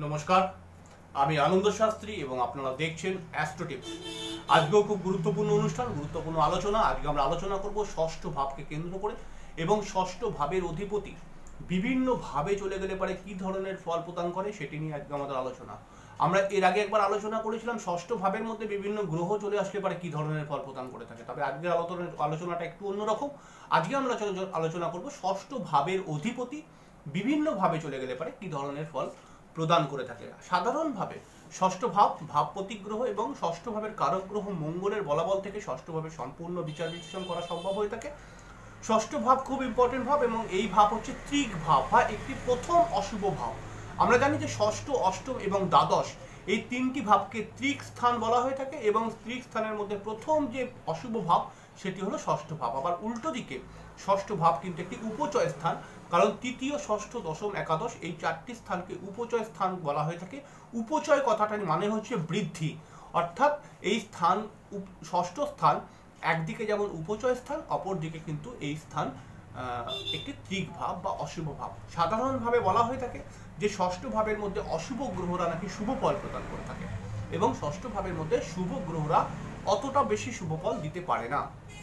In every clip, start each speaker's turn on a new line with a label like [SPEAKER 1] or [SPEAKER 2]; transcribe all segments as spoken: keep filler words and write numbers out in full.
[SPEAKER 1] নমস্কার, আমি আনন্দ শাস্ত্রী এবং আপনারা দেখছেন অ্যাস্ট্রো টিপস। আজকেও খুব গুরুত্বপূর্ণ অনুষ্ঠান, গুরুত্বপূর্ণ আলোচনা। আজকে আমরা আলোচনা করব ষষ্ঠ ভাবকে কেন্দ্র করে এবং ষষ্ঠ ভাবের অধিপতি বিভিন্ন ভাবে চলে গেলে পারে কি ধরনের ফল প্রদান করে সেটি নিয়ে আজকে আমাদের আলোচনা। আমরা এর আগে একবার আলোচনা করেছিলাম ষষ্ঠ ভাবের মধ্যে বিভিন্ন গ্রহ চলে আসলে পারে কি ধরনের ফল প্রদান করে থাকে। তবে আজকের আলোচনার আলোচনাটা একটু অন্যরকম। আজকে আমরা আলোচনা করব ষষ্ঠ ভাবের অধিপতি বিভিন্ন ভাবে চলে গেলে পারে কি ধরনের ফল প্রদান করে থাকে। সাধারণভাবে ষষ্ঠ ভাব ভাবপতি গ্রহ এবং ষষ্ঠ ভাবের কারক গ্রহ মঙ্গলের বলাবল থেকে ষষ্ঠ ভাবের সম্পূর্ণ বিচার বিশ্লেষণ করা সম্ভব হয়ে থাকে। ষষ্ঠ ভাব খুব ইম্পর্টেন্ট ভাব এবং এই ভাব হচ্ছে ত্রিক ভাব বা একটি প্রথম অশুভ ভাব। আমরা জানি যে ষষ্ঠ, অষ্টম এবং দ্বাদশ এই তিনটি ভাবকে ত্রিক স্থান বলা হয়ে থাকে এবং ত্রিক স্থানের মধ্যে প্রথম যে অশুভ ভাব সেটি হলো ষষ্ঠ ভাব। আবার উল্টো দিকে ষষ্ঠ ভাব কিন্তু একটি উপচয় স্থান, কারণ তৃতীয়, ষষ্ঠ, দশম, একাদশ এই চারটি স্থানকে উপচয় স্থান বলা হয়ে থাকে। উপচয় কথাটার মানে হচ্ছে বৃদ্ধি, অর্থাৎ এই স্থান ষষ্ঠ স্থান একদিকে যেমন উপচয় স্থান, অপর দিকে কিন্তু এই স্থান একটি ত্রিক ভাব বা অশুভ ভাব। সাধারণভাবে বলা হয়ে থাকে যে ষষ্ঠ ভাবের মধ্যে অশুভ গ্রহরা নাকি শুভ ফল প্রদান করে থাকে এবং ষষ্ঠ ভাবের মধ্যে শুভ গ্রহরা অতটা বেশি শুভ ফল দিতে পারে না।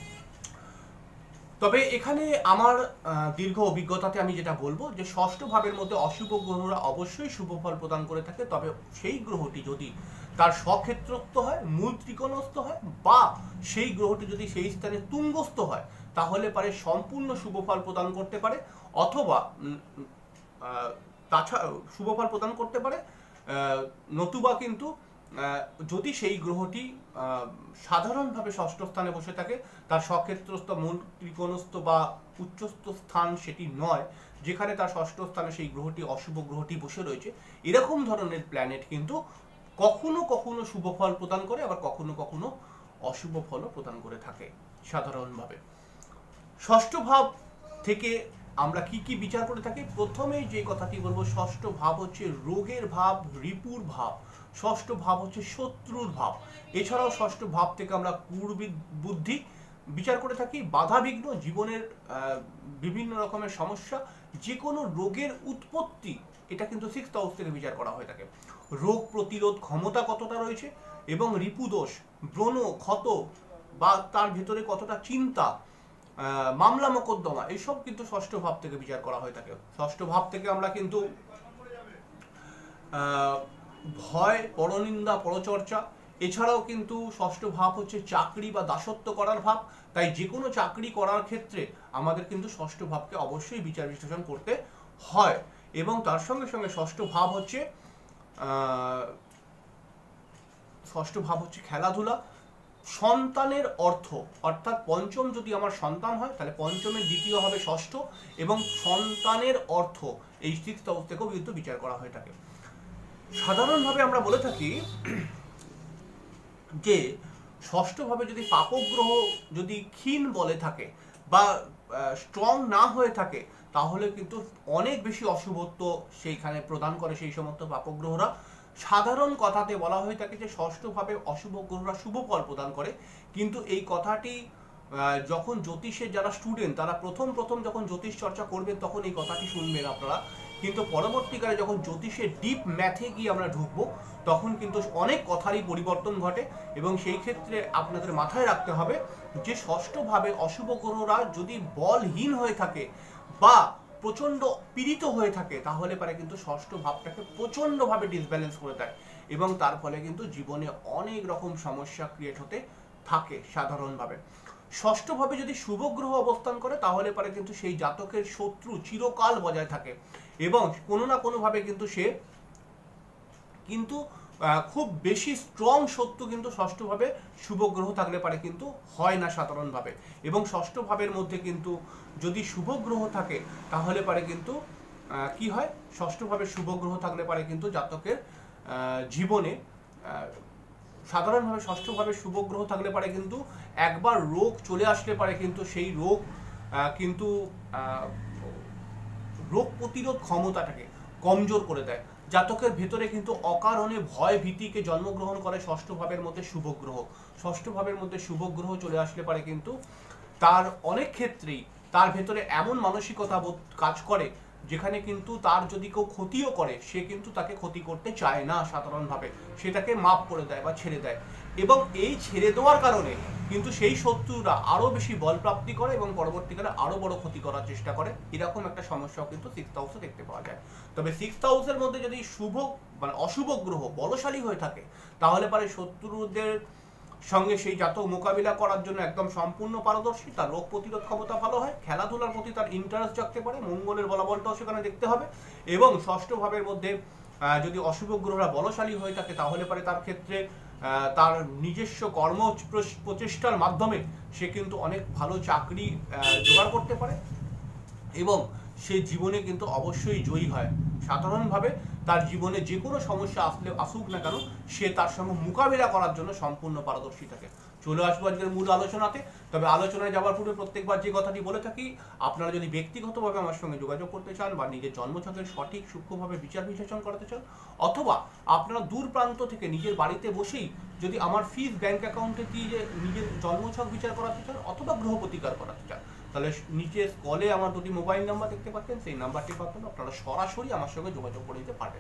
[SPEAKER 1] তবে এখানে আমার দীর্ঘ অভিজ্ঞতাতে আমি যেটা বলবো যে ষষ্ঠ ভাবের মধ্যে অশুভ গ্রহরা অবশ্যই শুভ ফল প্রদান করে থাকে, তবে সেই গ্রহটি যদি তার স্বক্ষেত্রস্থ হয়, মূল ত্রিকোণস্থ হয় বা সেই গ্রহটি যদি সেই স্থানে তুঙ্গস্থ হয় তাহলে পারে সম্পূর্ণ শুভ ফল প্রদান করতে পারে, অথবা তাছাড়া শুভ ফল প্রদান করতে পারে, নতুবা কিন্তু যদি সেই গ্রহটি সাধারণভাবে ষষ্ঠ স্থানে বসে থাকে, তার স্বক্ষেত্রস্থ, মূল ত্রিকোণস্থ বা উচ্চস্থ স্থান সেটি নয়, যেখানে তার ষষ্ঠ স্থানে সেই গ্রহটি অশুভ গ্রহটি বসে রয়েছে, এরকম ধরনের প্ল্যানেট কিন্তু কখনো কখনো শুভ ফল প্রদান করে, আবার কখনো কখনো অশুভ ফলও প্রদান করে থাকে। সাধারণভাবে ষষ্ঠ ভাব থেকে আমরা কি কি বিচার করে থাকি, প্রথমেই যে কথাটি বলবো, ষষ্ঠ ভাব হচ্ছে রোগের ভাব, রিপুর ভাব। ষষ্ঠ ভাব হচ্ছে শত্রুর ভাব। এছাড়াও ষষ্ঠ ভাব থেকে আমরা কুর্বি বুদ্ধি বিচার করে থাকি, বাধা বিঘ্ন, জীবনের বিভিন্ন রকমের সমস্যা, যে কোনো রোগের উৎপত্তি, এটা কিন্তু সিক্সথ হাউস থেকে বিচার করা হয়ে থাকে। রোগ প্রতিরোধ ক্ষমতা কতটা রয়েছে এবং রিপুদোষ, ব্রণ, ক্ষত বা তার ভেতরে কতটা চিন্তা, মামলা মোকদ্দমা, এইসব কিন্তু ষষ্ঠ ভাব থেকে বিচার করা হয়ে থাকে। ষষ্ঠ ভাব থেকে আমরা কিন্তু ভয়, পরনিন্দা, পরচর্চা, এছাড়াও কিন্তু ষষ্ঠ ভাব হচ্ছে চাকরি বা দাসত্ব করার ভাব। তাই যে কোনো চাকরি করার ক্ষেত্রে আমাদের কিন্তু ষষ্ঠ ভাবকে অবশ্যই বিচার বিশ্লেষণ করতে হয়। এবং তার সঙ্গে সঙ্গে ষষ্ঠ ভাব হচ্ছে ষষ্ঠ ভাব হচ্ছে খেলাধুলা, সন্তানের অর্থ, অর্থাৎ পঞ্চম যদি আমার সন্তান হয় তাহলে পঞ্চমের দ্বিতীয় হবে ষষ্ঠ এবং সন্তানের অর্থ এই সিক্সথ হাউস থেকেও কিন্তু বিচার করা হয়ে থাকে। সাধারণভাবে আমরা বলে থাকি যে ষষ্ঠভাবে যদি পাপগ্রহ যদি ক্ষীণ বলে থাকে বা স্ট্রং না হয়ে থাকে তাহলে কিন্তু অনেক বেশি অশুভত্ব সেইখানে প্রদান করে সেই সমস্ত পাপগ্রহরা। সাধারণ কথাতে বলা হয়ে থাকে যে ষষ্ঠভাবে অশুভ গ্রহরা শুভ ফল প্রদান করে, কিন্তু এই কথাটি যখন জ্যোতিষের যারা স্টুডেন্ট তারা প্রথম প্রথম যখন জ্যোতিষ চর্চা করবেন তখন এই কথাটি শুনবেন আপনারা, কিন্তু পরবর্তীকালে যখন জ্যোতিষের ডিপ ম্যাথে গিয়ে আমরা ঢুকবো তখন কিন্তু অনেক কথারই পরিবর্তন ঘটে এবং সেই ক্ষেত্রে আপনাদের মাথায় রাখতে হবে যে ষষ্ঠভাবে অশুভ গ্রহরা যদি বলহীন হয়ে থাকে বা প্রচণ্ড পীড়িত হয়ে থাকে তাহলে পারে কিন্তু ষষ্ঠ ভাবটাকে প্রচণ্ডভাবে ডিসব্যালেন্স করে দেয় এবং তার ফলে কিন্তু জীবনে অনেক রকম সমস্যা ক্রিয়েট হতে থাকে। সাধারণভাবে ষষ্ঠভাবে যদি শুভ গ্রহ অবস্থান করে তাহলে পারে কিন্তু সেই জাতকের শত্রু চিরকাল বজায় থাকে এবং কোনো না কোনোভাবে কিন্তু সে কিন্তু খুব বেশি স্ট্রং শত্রু কিন্তু ষষ্ঠভাবে শুভ গ্রহ থাকলে পারে কিন্তু হয় না সাধারণভাবে। এবং ষষ্ঠ ভাবের মধ্যে কিন্তু যদি শুভ গ্রহ থাকে তাহলে পারে কিন্তু কি হয়, ষষ্ঠভাবে শুভ গ্রহ থাকলে পারে কিন্তু জাতকের জীবনে সাধারণভাবে ষষ্ঠভাবে শুভ গ্রহ থাকলে পারে কিন্তু একবার রোগ চলে আসলে পারে কিন্তু সেই রোগ কিন্তু রোগ প্রতিরোধ ক্ষমতাটাকে কমজোর করে দেয়। জাতকের ভেতরে কিন্তু অকারণে ভয় ভীতিকে জন্মগ্রহণ করে ষষ্ঠ ভাবের মধ্যে শুভ গ্রহ। ষষ্ঠ ভাবের মধ্যে শুভ গ্রহ চলে আসলে পারে কিন্তু তার অনেক ক্ষেত্রেই তার ভেতরে এমন মানসিকতা বোধ কাজ করে যেখানে কিন্তু তার যদি কেউ ক্ষতিও করে সে কিন্তু তাকে ক্ষতি করতে চায় না সাধারণভাবে, সেটাকে মাফ করে দেয় বা ছেড়ে দেয়। এবং এই ছেড়ে দেওয়ার কারণে কিন্তু সেই শত্রুরা আরও বেশি বল প্রাপ্তি করে এবং পরবর্তীকালে আরও বড় ক্ষতি করার চেষ্টা করে। এরকম একটা সমস্যাও কিন্তু সিক্সথ হাউসে দেখতে পাওয়া যায়। তবে সিক্সথ হাউসের মধ্যে যদি শুভ মানে অশুভ গ্রহ বলশালী হয়ে থাকে তাহলে পরে শত্রুদের সঙ্গে সেই জাতক মোকাবিলা করার জন্য একদম সম্পূর্ণ পারদর্শী, তার রোগ প্রতিরোধ ক্ষমতা ভালো হয়, খেলাধুলার প্রতি তার ইন্টারেস্ট জাগতে পারে, মঙ্গলের বলাবলটাও সেখানে দেখতে হবে। এবং ষষ্ঠ ভাবের মধ্যে যদি অশুভ গ্রহরা বলশালী হয়ে থাকে তাহলে পরে তার ক্ষেত্রে তার নিজস্ব কর্ম প্রচেষ্টার মাধ্যমে সে কিন্তু অনেক ভালো চাকরি জোগাড় করতে পারে এবং সে জীবনে কিন্তু অবশ্যই জয়ী হয়। সাধারণভাবে তার জীবনে যে কোনো সমস্যা আসলে আসুক না কেন সে তার সঙ্গে মোকাবিলা করার জন্য সম্পূর্ণ পারদর্শী থাকে। চলে আসবো আজকের মূল আলোচনাতে। তবে আলোচনায় যাওয়ার পূর্বে প্রত্যেকবার যে কথাটি বলে থাকি, আপনারা যদি ব্যক্তিগতভাবে আমার সঙ্গে যোগাযোগ করতে চান বা নিজের জন্মছকের সঠিক সূক্ষ্মভাবে বিচার বিশ্লেষণ করাতে চান, অথবা আপনারা দূর প্রান্ত থেকে নিজের বাড়িতে বসেই যদি আমার ফিস ব্যাংক অ্যাকাউন্টে দিয়ে নিজের জন্মছক বিচার করাতে চান অথবা গ্রহ প্রতিকার করাতে চান, তাহলে নিচে স্ক্রলে আমার দুটি মোবাইল নাম্বার দেখতে পাচ্ছেন, সেই নাম্বারটি পাবেন, আপনারা সরাসরি আমার সঙ্গে যোগাযোগ করে নিতে পারবেন।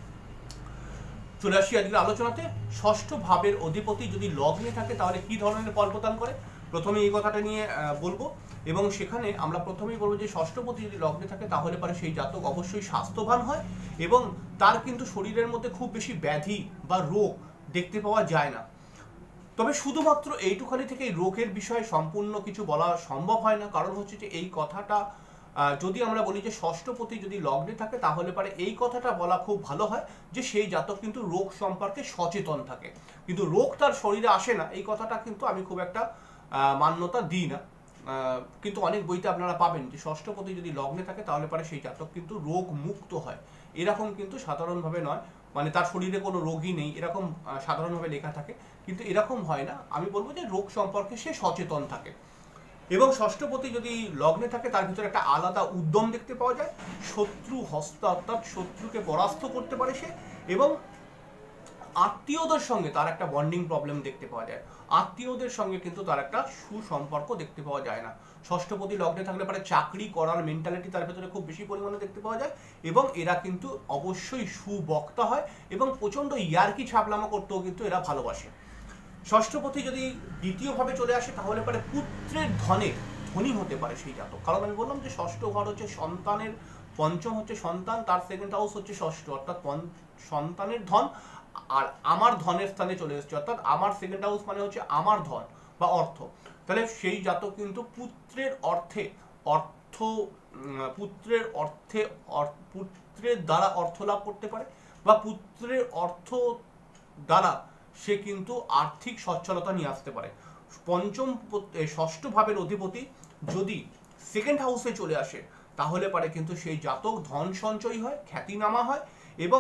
[SPEAKER 1] চলে আসি আজকের আলোচনাতে। ষষ্ঠ ভাবের অধিপতি যদি লগ্নে থাকে তাহলে কি ধরনের ফল প্রদান করে, প্রথমে এই কথাটা নিয়ে বলবো। এবং সেখানে আমরা প্রথমেই বলবো যে ষষ্ঠপতি যদি লগ্নে থাকে তাহলে পরে সেই জাতক অবশ্যই স্বাস্থ্যবান হয় এবং তার কিন্তু শরীরের মধ্যে খুব বেশি ব্যাধি বা রোগ দেখতে পাওয়া যায় না। তবে শুধুমাত্র এইটুখানি থেকে এই রোগের বিষয়ে সম্পূর্ণ কিছু বলা সম্ভব হয় না। কারণ হচ্ছে যে এই কথাটা যদি আমরা বলি যে ষষ্ঠপতি যদি লগ্নে থাকে তাহলে পরে এই কথাটা বলা খুব ভালো হয় যে সেই জাতক কিন্তু রোগ সম্পর্কে সচেতন থাকে, কিন্তু রোগ তার শরীরে আসে না, এই কথাটা কিন্তু আমি খুব একটা মান্যতা দিই না। কিন্তু অনেক বইতে আপনারা পাবেন যে ষষ্ঠপতি যদি লগ্নে থাকে তাহলে পরে সেই জাতক কিন্তু রোগ মুক্ত হয়। এরকম কিন্তু সাধারণভাবে নয়, মানে তার শরীরে কোনো রোগই নেই এরকম সাধারণভাবে লেখা থাকে, কিন্তু এরকম হয় না। আমি বলবো যে রোগ সম্পর্কে সে সচেতন থাকে। এবং ষষ্ঠপতি যদি লগ্নে থাকে তার ভিতরে একটা আলাদা উদ্যম দেখতে পাওয়া যায়, শত্রু হস্ত অর্থাৎ শত্রুকে পরাস্ত করতে পারে সে, এবং আত্মীয়দের সঙ্গে তার একটা বন্ডিং প্রবলেম দেখতে পাওয়া যায়। আত্মীয়দের সঙ্গে কিন্তু তার একটা সুসম্পর্ক দেখতে পাওয়া যায় না। ষষ্ঠপতি লগ্নে থাকলে পরে চাকরি করার মেন্টালিটি তার ভেতরে খুব বেশি পরিমাণে দেখতে পাওয়া যায় এবং এরা কিন্তু অবশ্যই সুবক্তা হয় এবং প্রচণ্ড ইয়ার্কি ছাপলামো করতেও কিন্তু এরা ভালোবাসে। ষষ্ঠপতি যদি দ্বিতীয়ভাবে চলে আসে তাহলে পরে পুত্রের ধনে ধনী হতে পারে সেই জাতক। কারণ আমি বললাম যে ষষ্ঠ ঘর হচ্ছে সন্তানের, পঞ্চম হচ্ছে সন্তান, তার সেকেন্ড হাউস হচ্ছে ষষ্ঠ, অর্থাৎ সন্তানের ধন, আর আমার ধনের স্থানে চলে এসেছে, অর্থাৎ আমার সেকেন্ড হাউস মানে হচ্ছে আমার ধন বা অর্থ। তাহলে সেই জাতক কিন্তু পুত্রের অর্থে অর্থ পুত্রের অর্থে পুত্রের দ্বারা অর্থ লাভ করতে পারে বা পুত্রের অর্থ দ্বারা সে কিন্তু আর্থিক সচ্ছলতা নিয়ে আসতে পারে। পঞ্চম ষষ্ঠ ভাবের অধিপতি যদি সেকেন্ড হাউসে চলে আসে তাহলে পারে কিন্তু সেই জাতক ধন সঞ্চয় হয়, খ্যাতিনামা হয় এবং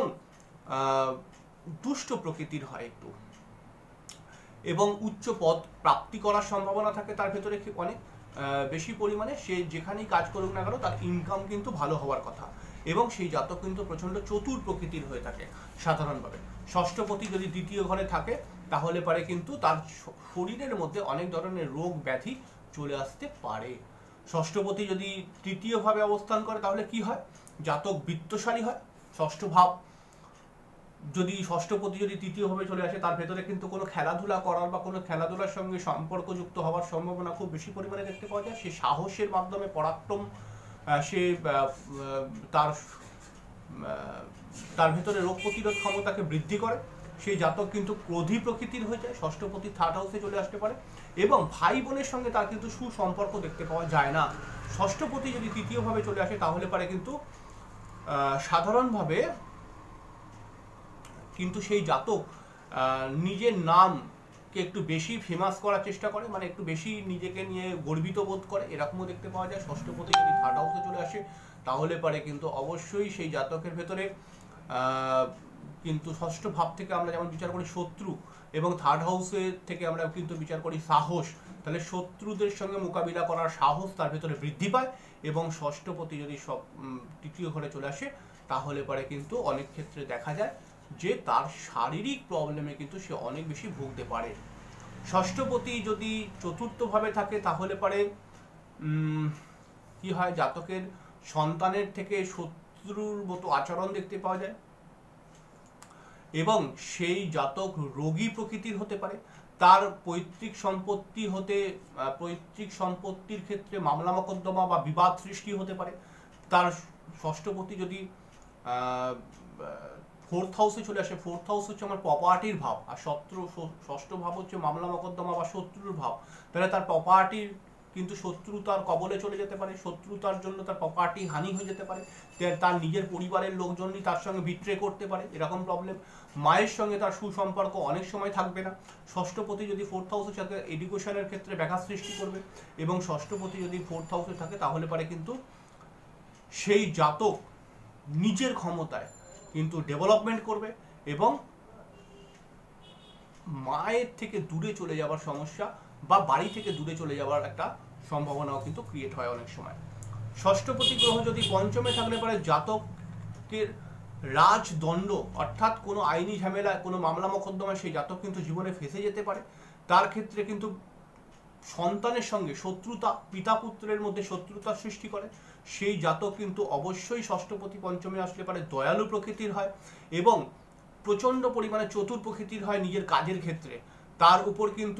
[SPEAKER 1] দুষ্ট প্রকৃতির হয় একটু, এবং উচ্চ পদ প্রাপ্তি করার সম্ভাবনা থাকে তার ভেতরে অনেক বেশি পরিমাণে। সে যেখানেই কাজ করুক না কেন তার ইনকাম কিন্তু ভালো হওয়ার কথা এবং সেই জাতক কিন্তু প্রচণ্ড চতুর প্রকৃতির হয়ে থাকে সাধারণভাবে। ষষ্ঠপতি যদি দ্বিতীয় ঘরে থাকে তাহলে পারে কিন্তু তার শরীরের মধ্যে অনেক ধরনের রোগ ব্যাধি চলে আসতে পারে। ষষ্ঠপতি যদি তৃতীয়ভাবে অবস্থান করে তাহলে কি হয়, জাতক বিত্তশালী হয়। ষষ্ঠ ভাব যদি ষষ্ঠপতি যদি তৃতীয়ভাবে চলে আসে তার ভেতরে কিন্তু কোনো খেলাধুলা করার বা কোনো খেলাধুলার সঙ্গে সম্পর্কযুক্ত হওয়ার সম্ভাবনা খুব বেশি পরিমাণে দেখতে পাওয়া যায়। সে সাহসের মাধ্যমে পরাক্রম, সে তার তার ভেতরে রোগ প্রতিরোধ ক্ষমতাকে বৃদ্ধি করে। সেই জাতক কিন্তু ক্রোধী প্রকৃতির হয়ে যায়, ষষ্ঠপতি থার্ড হাউসে চলে আসতে পারে এবং ভাই বোনের সঙ্গে তার কিন্তু সুসম্পর্ক দেখতে পাওয়া যায় না। ষষ্ঠপতি যদি তৃতীয়ভাবে চলে আসে তাহলে পারে কিন্তু সাধারণভাবে কিন্তু সেই জাতক নিজের নামকে একটু বেশি ফেমাস করার চেষ্টা করে, মানে একটু বেশি নিজেকে নিয়ে গর্বিত বোধ করে, এরকমও দেখতে পাওয়া যায়। ষষ্ঠপতি যদি থার্ড হাউসে চলে আসে তাহলে পারে কিন্তু অবশ্যই সেই জাতকের ভেতরে কিন্তু ষষ্ঠ ভাব থেকে আমরা যেমন বিচার করি শত্রু এবং থার্ড হাউসে থেকে আমরা কিন্তু বিচার করি সাহস, তাহলে শত্রুদের সঙ্গে মোকাবিলা করার সাহস তার ভেতরে বৃদ্ধি পায়। এবং ষষ্ঠপতি যদি সব তৃতীয় ঘরে চলে আসে তাহলে পরে কিন্তু অনেক ক্ষেত্রে দেখা যায় যে তার শারীরিক প্রবলেমে কিন্তু সে অনেক বেশি ভুগতে পারে। ষষ্ঠপতি যদি চতুর্থভাবে থাকে তাহলে পরে কি হয়, জাতকের সন্তানের থেকে শত্রুর মতো আচরণ দেখতে পাওয়া যায় এবং সেই জাতক রোগী প্রকৃতির হতে পারে। তার পৈতৃক সম্পত্তি হতে পৈতৃক সম্পত্তির ক্ষেত্রে মামলা মোকদ্দমা বা বিবাদ সৃষ্টি হতে পারে। তার ষষ্ঠপতি যদি ফোর্থ হাউসে চলে আসে, ফোর্থ হাউস হচ্ছে আমার প্রপার্টির ভাব, আর শত্রু ষষ্ঠ ভাব হচ্ছে মামলা মোকদ্দমা বা শত্রুর ভাব, তাহলে তার প্রপার্টির কিন্তু শত্রুতার কবলে চলে যেতে পারে, শত্রুতার জন্য তার প্রপার্টি হানি হয়ে যেতে পারে, তার নিজের পরিবারের লোকজনই তার সঙ্গে বিট্রে করতে পারে, এরকম প্রবলেম। মায়ের সঙ্গে তার সুসম্পর্ক অনেক সময় থাকবে না। ষষ্ঠপতি যদি ফোর্থ হাউসের সাথে এডুকেশনের ক্ষেত্রে ব্যাঘাত সৃষ্টি করবে, এবং ষষ্ঠপতি যদি ফোর্থ হাউসে থাকে তাহলে পারে কিন্তু সেই জাতক নিজের ক্ষমতায় কিন্তু ডেভেলপমেন্ট করবে এবং মায়ের থেকে দূরে চলে যাওয়ার সমস্যা বা বাড়ি থেকে দূরে চলে যাওয়ার একটা সম্ভাবনাও কিন্তু ক্রিয়েট হয় অনেক সময়। ষষ্ঠপতি গ্রহ যদি পঞ্চমে থাকলে পারে জাতকের রাজদণ্ড অর্থাৎ কোনো আইনি ঝামেলা, কোনো মামলা মোকদ্দমায় সেই জাতক কিন্তু জীবনে ফেঁসে যেতে পারে। তার ক্ষেত্রে কিন্তু সন্তানের সঙ্গে শত্রুতা, পিতা পুত্রের মধ্যে শত্রুতা সৃষ্টি করে। সেই জাতক কিন্তু অবশ্যই ষষ্ঠপতি পঞ্চমে আসলে পারে দয়ালু প্রকৃতির হয় এবং প্রচণ্ড পরিমাণে চতুর প্রকৃতির হয় নিজের কাজের ক্ষেত্রে। তার উপর কিন্তু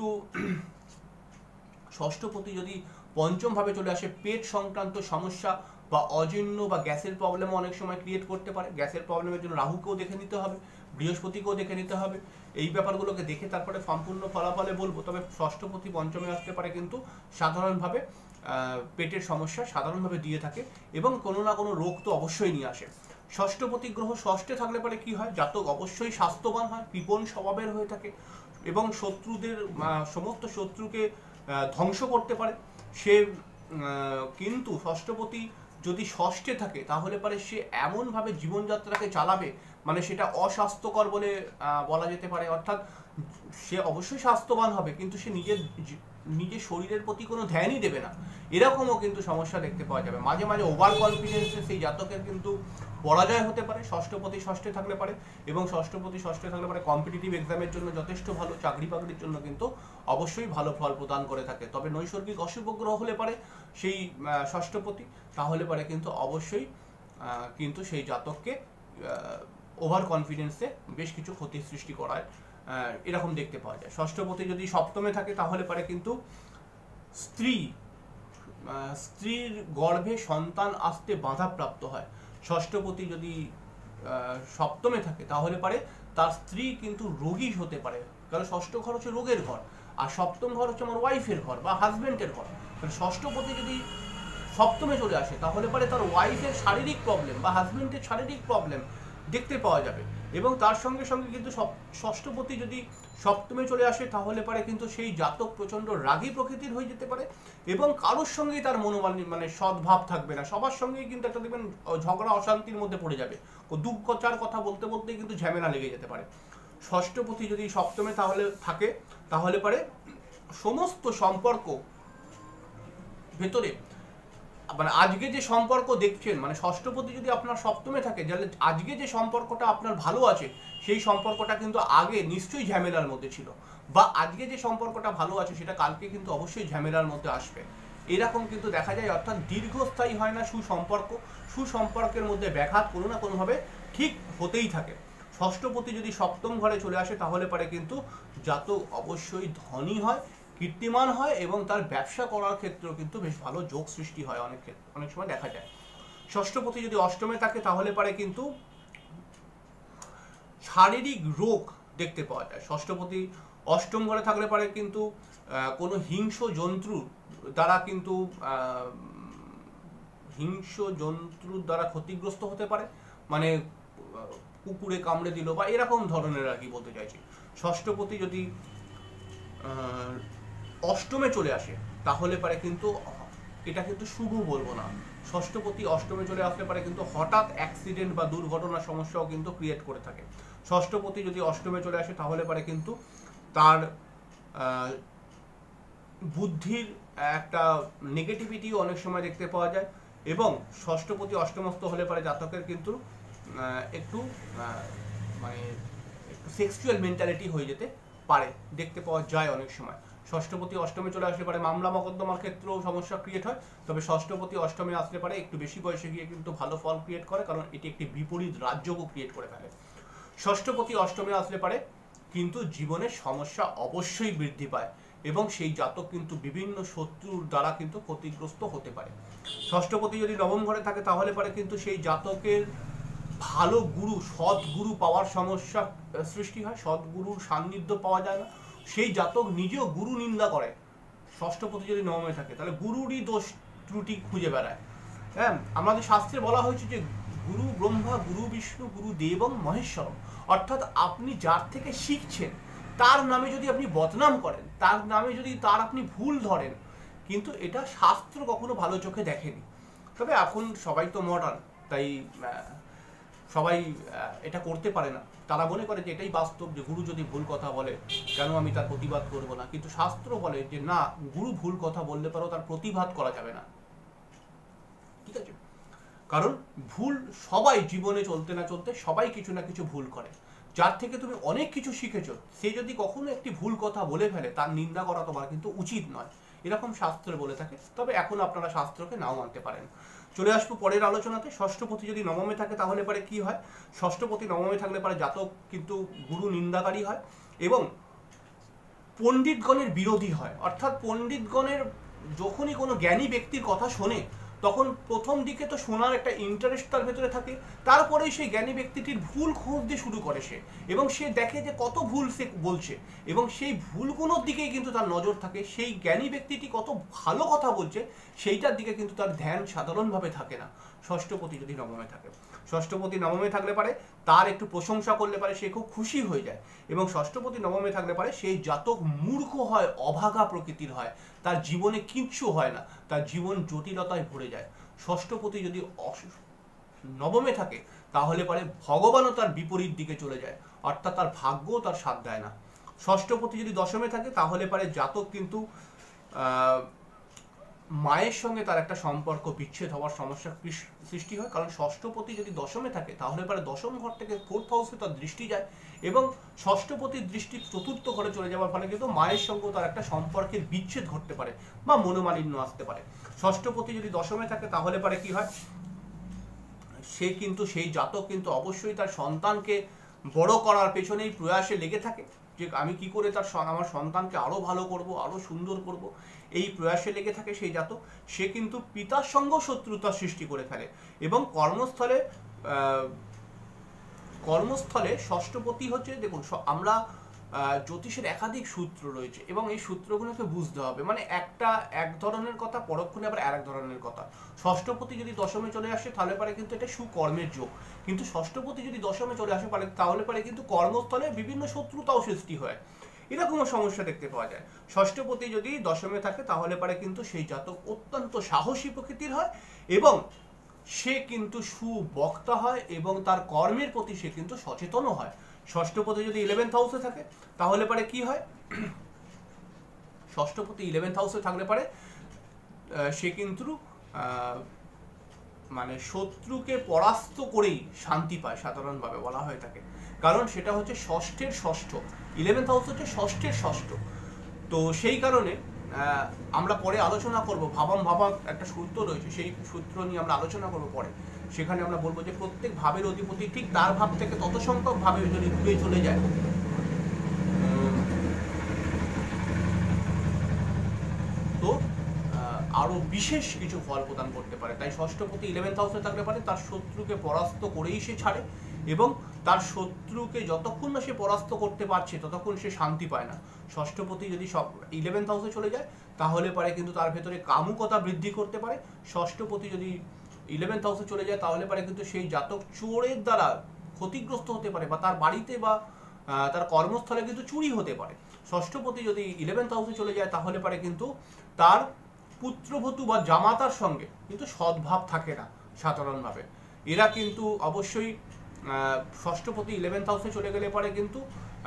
[SPEAKER 1] ষষ্ঠপতি যদি পঞ্চম ভাবে চলে আসে, পেট সংক্রান্ত সমস্যা বা অজীর্ণ বা গ্যাসের প্রবলেমও অনেক সময় ক্রিয়েট করতে পারে। গ্যাসের প্রবলেমের জন্য রাহুকেও দেখে নিতে হবে, বৃহস্পতিকেও দেখে নিতে হবে। এই ব্যাপারগুলোকে দেখে তারপরে সম্পূর্ণ ফলাফলে বলবো। তবে ষষ্ঠপতি পঞ্চমে আসতে পারে কিন্তু সাধারণভাবে পেটের সমস্যা সাধারণভাবে দিয়ে থাকে এবং কোনো না কোনো রোগ তো অবশ্যই নিয়ে আসে। ষষ্ঠপতি গ্রহ ষষ্ঠে থাকলে পরে কি হয়, জাতক অবশ্যই স্বাস্থ্যবান হয়, কৃপণ স্বভাবের হয়ে থাকে এবং শত্রুদের সমস্ত শত্রুকে ধ্বংস করতে পারে সে। কিন্তু ষষ্ঠপতি যদি ষষ্ঠে থাকে তাহলে পারে সে এমনভাবে জীবনযাত্রাকে চালাবে, মানে সেটা অস্বাস্থ্যকর বলে বলা যেতে পারে। অর্থাৎ সে অবশ্যই স্বাস্থ্যবান হবে কিন্তু সে নিজের নিজের শরীরের প্রতি কোনো ধ্যানই দেবে না, এরকমও কিন্তু সমস্যা দেখতে পাওয়া যাবে। মাঝে মাঝে ওভার কনফিডেন্সে সেই জাতকের কিন্তু পরাজয় হতে পারে ষষ্ঠপতি ষষ্ঠে থাকলে পারে, এবং ষষ্ঠপতি ষষ্ঠে থাকলে পারে কম্পিটিটিভ এক্সামের জন্য যথেষ্ট ভালো, চাকরি বাকরির জন্য কিন্তু অবশ্যই ভালো ফল প্রদান করে থাকে। তবে নৈসর্গিক অশুভ গ্রহ হলে পারে সেই ষষ্ঠপতি, তাহলে পারে কিন্তু অবশ্যই কিন্তু সেই জাতককে ওভার কনফিডেন্সে বেশ কিছু ক্ষতির সৃষ্টি করায় এরকম দেখতে পাওয়া যায়। ষষ্ঠপতি যদি সপ্তমে থাকে তাহলে পারে কিন্তু স্ত্রী স্ত্রীর গর্ভে সন্তান আসতে বাধাপ্রাপ্ত হয়। ষষ্ঠপতি যদি সপ্তমে থাকে তাহলে পারে তার স্ত্রী কিন্তু রোগী হতে পারে, কারণ ষষ্ঠ ঘর হচ্ছে রোগের ঘর আর সপ্তম ঘর হচ্ছে আমার ওয়াইফের ঘর বা হাজব্যান্ডের ঘর। ষষ্ঠপতি যদি সপ্তমে চলে আসে তাহলে পারে তার ওয়াইফের শারীরিক প্রবলেম বা হাজব্যান্ডের শারীরিক প্রবলেম দেখতে পাওয়া যাবে। এবং তার সঙ্গে সঙ্গে কিন্তু ষষ্ঠপতি যদি সপ্তমে চলে আসে তাহলে পারে কিন্তু সেই জাতক প্রচণ্ড রাগী প্রকৃতির হয়ে যেতে পারে এবং কারোর সঙ্গেই তার মনোমালিন্য মানে সদ্ভাব থাকবে না, সবার সঙ্গেই কিন্তু একটা দেখবেন ঝগড়া অশান্তির মধ্যে পড়ে যাবে, দুঃখ চার কথা বলতে বলতেই কিন্তু ঝামেলা লেগে যেতে পারে। ষষ্ঠপতি যদি সপ্তমে তাহলে থাকে তাহলে পারে সমস্ত সম্পর্ক ভেতরে মানে আজকে যে সম্পর্ক দেখছেন, মানে ষষ্ঠপতি যদি আপনার সপ্তমে থাকে তাহলে আজকে যে সম্পর্কটা আপনার ভালো আছে সেই সম্পর্কটা কিন্তু আগে নিশ্চয়ই ঝামেলার মধ্যে ছিল, বা আজকে যে সম্পর্কটা ভালো আছে সেটা কালকে কিন্তু অবশ্যই ঝামেলার মধ্যে আসবে, এরকম কিন্তু দেখা যায়। অর্থাৎ দীর্ঘস্থায়ী হয় না সুসম্পর্ক, সুসম্পর্কের মধ্যে ব্যাঘাত কোনো না কোনোভাবে ঠিক হতেই থাকে। ষষ্ঠপতি যদি সপ্তম ঘরে চলে আসে তাহলে পারে কিন্তু জাতক অবশ্যই ধনী হয়, কীর্তিমান হয় এবং তার ব্যবসা করার ক্ষেত্রেও কিন্তু বেশ ভালো যোগ সৃষ্টি হয় অনেক ক্ষেত্রে, অনেক সময় দেখা যায়। ষষ্ঠপতি যদি অষ্টমে থাকে তাহলে পারে কিন্তু শারীরিক রোগ দেখতে পাওয়া যায়। ষষ্ঠপতি অষ্টম ঘরে থাকলে পারে কিন্তু কোনো হিংস্র জন্তুর দ্বারা কিন্তু হিংস্র জন্তুর দ্বারা ক্ষতিগ্রস্ত হতে পারে, মানে কুকুরে কামড়ে দিল বা এরকম ধরনের আর কি বলতে চাইছি। ষষ্ঠপতি যদি অষ্টমে চলে আসে তাহলে পারে কিন্তু এটা কিন্তু শুভ বলবো না, ষষ্ঠপতি অষ্টমে চলে আসলে পারে কিন্তু হঠাৎ অ্যাক্সিডেন্ট বা দুর্ঘটনার সমস্যাও কিন্তু ক্রিয়েট করে থাকে। ষষ্ঠপতি যদি অষ্টমে চলে আসে তাহলে পারে কিন্তু তার বুদ্ধির একটা নেগেটিভিটিও অনেক সময় দেখতে পাওয়া যায় এবং ষষ্ঠপতি অষ্টমস্ত হলে পারে জাতকের কিন্তু একটু মানে একটু সেক্সুয়াল মেন্টালিটি হয়ে যেতে পারে, দেখতে পাওয়া যায় অনেক সময়। ষষ্ঠপতি অষ্টমে চলে আসলে পারে মামলা মকদ্দমার ক্ষেত্রেও সমস্যা ক্রিয়েট হয়, তবে ষষ্ঠপতি অষ্টমে আসলে পারে একটু বেশি বয়সে গিয়ে কিন্তু ভালো ফল ক্রিয়েট করে, কারণ এটি একটি বিপরীত রাজযোগও ক্রিয়েট করে ফেলে। ষষ্ঠপতি অষ্টমে আসলে পারে কিন্তু জীবনের সমস্যা অবশ্যই বৃদ্ধি পায় এবং সেই জাতক কিন্তু বিভিন্ন শত্রুর দ্বারা কিন্তু ক্ষতিগ্রস্ত হতে পারে। ষষ্ঠপতি যদি নবম ঘরে থাকে তাহলে পারে কিন্তু সেই জাতকের ভালো গুরু, সৎ গুরু পাওয়ার সমস্যা সৃষ্টি হয়, সৎ গুরুর সান্নিধ্য পাওয়া যায় না, সেই জাতক নিজেও গুরু নিন্দা করে। ষষ্ঠপতি যদি নবমে থাকে তাহলে গুরুরই দোষ ত্রুটি খুঁজে বেড়ায়। হ্যাঁ, আমাদের শাস্ত্রে বলা হয়েছে যে গুরু ব্রহ্মা, গুরু বিষ্ণু, গুরু দেবং মহেশ্বর, অর্থাৎ আপনি যার থেকে শিখছেন তার নামে যদি আপনি বদনাম করেন, তার নামে যদি তার আপনি ভুল ধরেন, কিন্তু এটা শাস্ত্র কখনো ভালো চোখে দেখেনি। তবে এখন সবাই তো মডার্ন, তাই সবাই এটা করতে পারে না। তারা মনে করে যে এটাই বাস্তব, যে গুরু যদি ভুল কথা বলে কেন আমি তার প্রতিবাদ করব না, কিন্তু শাস্ত্র বলে যে না, গুরু ভুল কথা বললে পারো, তার প্রতিবাদ করা যাবে না। ঠিক আছে, কারণ ভুল সবাই জীবনে চলতে না চলতে সবাই কিছু না কিছু ভুল করে। যার থেকে তুমি অনেক কিছু শিখেছো সে যদি কখনো একটি ভুল কথা বলে ফেলে, তার নিন্দা করা তোমার কিন্তু উচিত নয়, এরকম শাস্ত্রে বলে থাকে। তবে এখন আপনারা শাস্ত্রকে নাও মানতে পারেন। চলে আসবো পরের আলোচনাতে। ষষ্ঠপতি যদি নবমে থাকে তাহলে পরে কি হয়? ষষ্ঠপতি নবমে থাকলে পরে জাতক কিন্তু গুরু নিন্দাকারী হয় এবং পণ্ডিতগণের বিরোধী হয়। অর্থাৎ পণ্ডিতগণের যখনই কোনো জ্ঞানী ব্যক্তির কথা শোনে তখন প্রথম দিকে তো শোনার একটা ইন্টারেস্ট তার ভেতরে থাকে, তারপরেই সেই জ্ঞানী ব্যক্তিটির ভুল খুঁজতে শুরু করে সে, এবং সে দেখে যে কত ভুল সে বলছে এবং সেই ভুলগুলোর দিকেই কিন্তু তার নজর থাকে। সেই জ্ঞানী ব্যক্তিটি কত ভালো কথা বলছে সেইটার দিকে কিন্তু তার ধ্যান সাধারণভাবে থাকে না। ষষ্ঠপতি যদি নবমে থাকে, ষষ্ঠপতি নবমে থাকলে পারে তার একটু প্রশংসা করলে পারে সে খুব খুশি হয়ে যায়, এবং ষষ্ঠপতি নবমে থাকলে পারে সেই জাতক মূর্খ হয়, অভাগা প্রকৃতির হয়, তার জীবনে কিচ্ছু হয় না, তার জীবন জটিলতায় ভরে যায়। ষষ্ঠপতি যদি নবমে থাকে তাহলে পারে ভগবানও তার বিপরীত দিকে চলে যায়, অর্থাৎ তার ভাগ্যও তার সাথ দেয় না। ষষ্ঠপতি যদি দশমে থাকে তাহলে পারে জাতক কিন্তু আহ মায়ের সঙ্গে তার একটা সম্পর্ক বিচ্ছেদ হওয়ার সমস্যা সৃষ্টি হয়, কারণ ষষ্ঠপতি যদি দশমে থাকে তাহলে পরে দশম ঘর থেকে ফোর্থ হাউসে তার দৃষ্টি যায় এবং ষষ্ঠপতির দৃষ্টি চতুর্থ ঘরে চলে যাওয়ার ফলে কিন্তু মায়ের সঙ্গেও তার একটা সম্পর্কের বিচ্ছেদ ঘটতে পারে বা মনোমালিন্য আসতে পারে। ষষ্ঠপতি যদি দশমে থাকে তাহলে পরে কি হয়? সে কিন্তু সেই জাতক কিন্তু অবশ্যই তার সন্তানকে বড় করার পেছনেই প্রয়াসে লেগে থাকে, যে আমি কি করে তার আমার সন্তানকে আরো ভালো করব, আরো সুন্দর করব, এই প্রয়াসে লেগে থাকে সেই জাতক। সে কিন্তু পিতার সঙ্গেও শত্রুতার সৃষ্টি করে ফেলে এবং কর্মস্থলে কর্মস্থলে ষষ্ঠপতি হচ্ছে, দেখুন আমরা জ্যোতিষের একাধিক সূত্র রয়েছে এবং এই সূত্রগুলোকে বুঝতে হবে, মানে একটা এক ধরনের কথা পরক্ষণে আবার আরেক ধরনের কথা। ষষ্ঠপতি যদি দশমে চলে আসে তাহলে পারে কিন্তু এটা সুকর্মের যোগ, কিন্তু ষষ্ঠপতি যদি দশমে চলে আসে পারে তাহলে পারে কিন্তু কর্মস্থলে বিভিন্ন শত্রুতাও সৃষ্টি হয়, এরকমও সমস্যা দেখতে পাওয়া যায়। ষষ্ঠপতি যদি দশমে থাকে তাহলে পারে কিন্তু সেই জাতক অত্যন্ত সাহসী প্রকৃতির হয় এবং সে কিন্তু সুবক্তা হয় এবং তার কর্মের প্রতি সে কিন্তু সচেতনও হয়। ষষ্ঠপতি যদি ইলেভেন্থ হাউসে থাকে তাহলে পারে কি হয়? ষষ্ঠপতি ইলেভেন্থ হাউসে থাকলে পারে সে কিন্তু মানে শত্রুকে পরাস্ত করেই শান্তি পায়, সাধারণভাবে বলা হয়ে থাকে, কারণ সেটা হচ্ছে ষষ্ঠের ষষ্ঠ, ইলেভেন্থ হাউস হচ্ছে ষষ্ঠের ষষ্ঠ। তো সেই কারণে আমরা পরে আলোচনা করব, ভাবাম ভাবাম একটা সূত্র রয়েছে, সেই সূত্র নিয়ে আমরা আলোচনা করব পরে। সেখানে আমরা বলবো যে প্রত্যেক ভাবের অধিপতি ঠিক তার ভাব থেকে তত সংখ্যক ভাবে যদি দূরে চলে যায় তো আরো বিশেষ কিছু ফল প্রদান করতে পারে। তাই ষষ্ঠপতি ইলেভেন্থ হাউসে থাকলে পারে তার শত্রুকে পরাস্ত করেই সে ছাড়ে এবং তার শত্রুকে যতক্ষণ না সে পরাস্ত করতে পারছে ততক্ষণ সে শান্তি পায় না। ষষ্ঠপতি যদি সব ইলেভেন্থ হাউসে চলে যায় তাহলে পারে কিন্তু তার ভেতরে কামুকতা বৃদ্ধি করতে পারে। ষষ্ঠপতি যদি ইলেভেন্থ হাউসে চলে যায় তাহলে পারে কিন্তু সেই জাতক চোরের দ্বারা ক্ষতিগ্রস্ত হতে পারে বা তার বাড়িতে বা তার কর্মস্থলে কিন্তু চুরি হতে পারে। ষষ্ঠপতি যদি ইলেভেন্থ হাউসে চলে যায় তাহলে পারে কিন্তু তার পুত্রবধূ বা জামাতার সঙ্গে কিন্তু সদ্ভাব থাকে না সাধারণভাবে। এরা কিন্তু অবশ্যই ষষ্ঠপতি ইলেভেন্থ হাউসে চলে গেলে পরে কিন্তু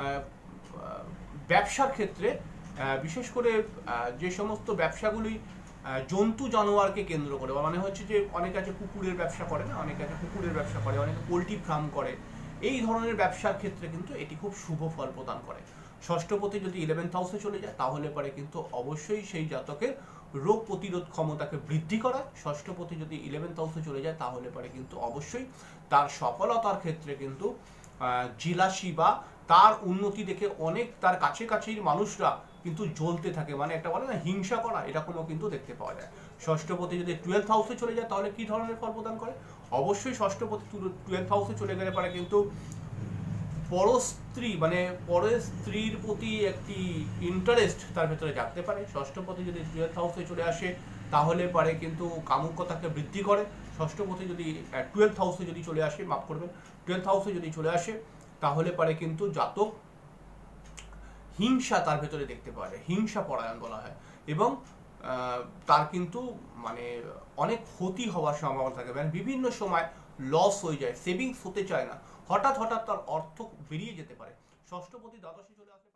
[SPEAKER 1] ব্যবসার ক্ষেত্রে বিশেষ করে যে সমস্ত ব্যবসাগুলি জন্তু জানোয়ারকে কেন্দ্র করে, মানে হচ্ছে যে অনেকে আছে কুকুরের ব্যবসা করে না, অনেকে আছে কুকুরের ব্যবসা করে, অনেকে পোলট্রি ফার্ম করে, এই ধরনের ব্যবসার ক্ষেত্রে কিন্তু এটি খুব শুভ ফল প্রদান করে। ষষ্ঠপতি যদি ইলেভেন্থ হাউসে চলে যায় তাহলে পরে কিন্তু অবশ্যই সেই জাতকের রোগ প্রতিরোধ ক্ষমতাকে বৃদ্ধি করায়। ষষ্ঠপতি যদি ইলেভেন্থ হাউসে চলে যায় তাহলে পরে কিন্তু অবশ্যই তার সফলতার ক্ষেত্রে কিন্তু জিলাসি বা তার উন্নতি দেখে অনেক তার কাছে কাছের মানুষরা কিন্তু জ্বলতে থাকে, মানে একটা বলে না হিংসা করা, এরকমও কিন্তু দেখতে পাওয়া যায়। ষষ্ঠপতি যদি টুয়েলথ হাউসে চলে যায় তাহলে কি ধরনের ফল প্রদান করে? অবশ্যই ষষ্ঠপতি টুয়েলথ হাউসে চলে গেলে পরে কিন্তু পরস্ত্রী মানে পরের স্ত্রীর প্রতি একটি ইন্টারেস্ট তার ভেতরে জাগতে পারে। ষষ্ঠপতি যদি টুয়েলথ হাউসে চলে আসে তাহলে পারে কিন্তু কামুকতাকে বৃদ্ধি করে। ষষ্ঠপতি যদি টুয়েলথ হাউসে যদি চলে আসে, মাফ করবেন, টুয়েলথ হাউসে যদি চলে আসে তাহলে পারে কিন্তু জাতক হিংসা তার ভেতরে দেখতে পাওয়া যায়, হিংসা পরায়ণ বলা হয়, এবং তার কিন্তু মানে অনেক ক্ষতি হওয়ার সম্ভাবনা থাকে, মানে বিভিন্ন সময় লস হয়ে যায়, সেভিংস হতে চায় না, হঠাৎ হঠাৎ তার অর্থ বেরিয়ে যেতে পারে। ষষ্ঠপতি দ্বাদশে চলে আসে।